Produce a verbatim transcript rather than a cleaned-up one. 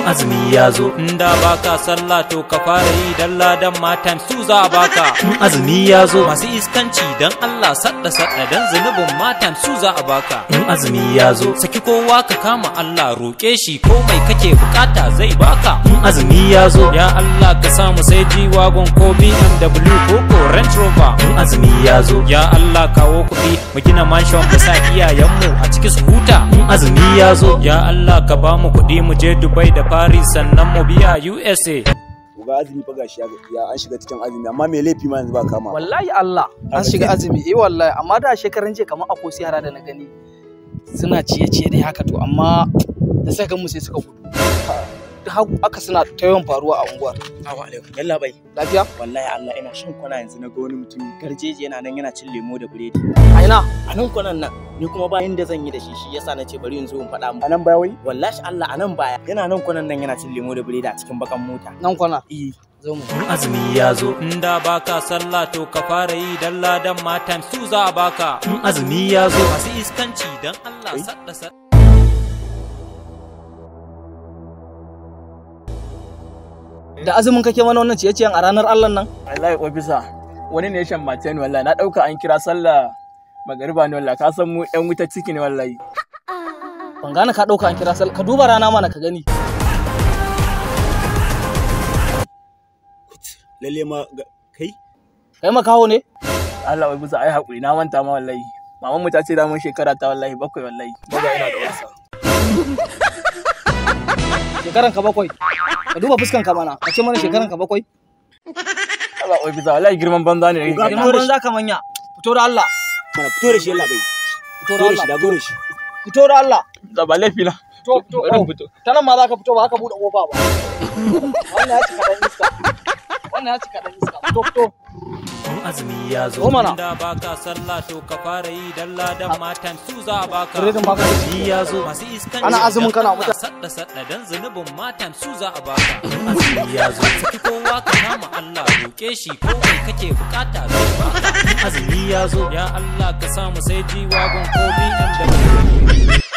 azumi ya zo. Inda baka sallah to ka fara yi dan ladan matan su za a baka. In azumi ya zo. Masu iskanci dan Allah sadda sadda dan zunubin matan su za a baka. In azumi ya zo. Saki kowa ka kama Allah roƙe shi komai kake bukata zai baka. In azumi ya zo. Ya Allah ka samu sai G-Wagon ko B M W ko ko Range Rover. In azumi ya zo. Ya Allah kawo kuɗi mu gina mansion mu sa iyayenmu a cikin su huta. In azumi ya zo. Ya Allah ka ba mu kuɗi mu je Dubai da Paris sannan mu biya U S A. Ga azumi fa gashi ya an shiga cikin azumi amma me laifi ma yanzu ba kama. Wallahi Allah an shiga azumi eh wallahi amma da shekaran je kamar akosi yara da na gani suna ciye-ciye dai haka to amma da saka mu sai suka gudu. Da aka suna ta yawan faruwa a unguwar. Assalamu alaikum. Yalla bai. Lafiya? Wallahi Allah ina shan kwana yanzu na ga wani mutum garjeje yana nan yana cin lemo da biredi. A ina? A nan kwanan nan ni kuma ba inda zan yi da shi shi yasa nace bari in zo in faɗa mu. A nan baya wai? Wallahi Allah a nan baya yana nan kwanan nan yana cin lemo da biredi a cikin bakan mota. Nan kwana? Eh. Zo mu. In azumi ya zo. Inda baka sallah to ka fara yi dan ladan matan su za a baka. In azumi ya zo. Masu iskanci dan Allah sadda sadda. Da azumin kake mana wannan ciye-ciyen a ranar Allah nan? Wallahi ofisa wani ne shan mace ne wallahi na dauka an kira sallah magariba ne wallahi ka san mu yan wuta ciki ne wallahi. Ban gane ka dauka an kira sallah ka duba rana mana ka gani. Lalle ma kai? Kai makaho ne? Allah ofisa ai hakuri na manta ma wallahi. Maman mu ta ce da mun shekara ta wallahi bakwai wallahi. Baba ina da wasa. Shekaran ka bakwai. Ka duba fuskan ka mana. Ka ce mana shekaran ka bakwai. Allah ofisa wallahi girman banza ne. Girman banza ka manya. Fito da Allah. Mana fito da shi Allah bai. Fito da Allah. Da gore shi. Fito da Allah. Da ba laifi na. Fito fito. Ta nan ma za ka fito ba ka bude kofa ba. Wannan ya cika dan iska. Wannan ya cika dan iska. Fito fito. In azumi ya zo. Zo mana. Inda baka sallah to ka fara yi dan ladan matan su za a baka. Kiredin baka da Azumi ya zo. Masu iskanci Ana azumin kana mutu mutu. sadda sadda dan zunubin matan su za a baka. In azumi ya zo. Saki kowa ka kama Allah roƙe shi komai kake bukata zai baka. In azumi ya zo. Ya Allah ka samu sai G-Wagon ko B M W.